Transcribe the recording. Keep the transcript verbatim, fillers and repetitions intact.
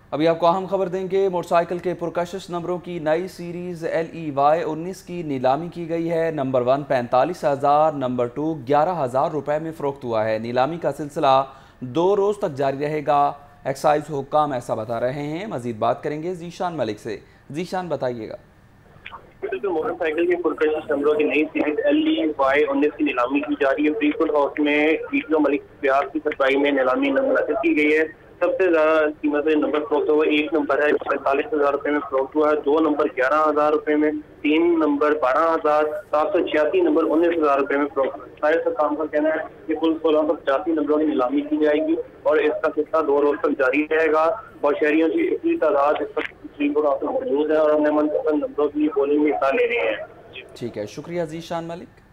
अभी आपको अहम खबर देंगे। मोटरसाइकिल के पुरकशिश नंबरों की नई सीरीज एल ई वाई उन्नीस की नीलामी की गई है। नंबर वन पैंतालीस हज़ार, नंबर टू ग्यारह हज़ार रुपये में फ़रोख्त हुआ है। नीलामी का सिलसिला दो रोज़ तक जारी रहेगा। एक्साइज हुक्काम ऐसा बता रहे हैं। मजीद बात करेंगे जीशान मलिक से। जीशान बताइएगा। मोटरसाइकिल के पुरकशिश नंबरों की नई सीरीज एल ई वाई उन्नीस की नीलामी की जा रही है। प्रीफुल हाउस में वीडियो मलिक प्यार की सफाई में नीलामी नंबर की गई है। सबसे ज्यादा कीमत में नंबर फरोख्त हुआ एक नंबर है पैंतालीस हजार रुपए में फरोख्त हुआ है, दो नंबर ग्यारह हजार रुपए में, तीन नंबर बारह हजार, सात सौ छियासी नंबर उन्नीस हजार रुपए में फरोख्त। सारे सरकार का कहना है कि कुल सोलह सौ पचासी नंबरों की नीलामी की जाएगी और इसका सिलसिला दो रोज तक जारी रहेगा। और शहरियों की इतनी तादाद इस वक्त मौजूद है और अपने मनपसंद नंबरों की पोलिंग में हिस्सा ले रहे हैं। ठीक है, शुक्रिया जीशान मलिक।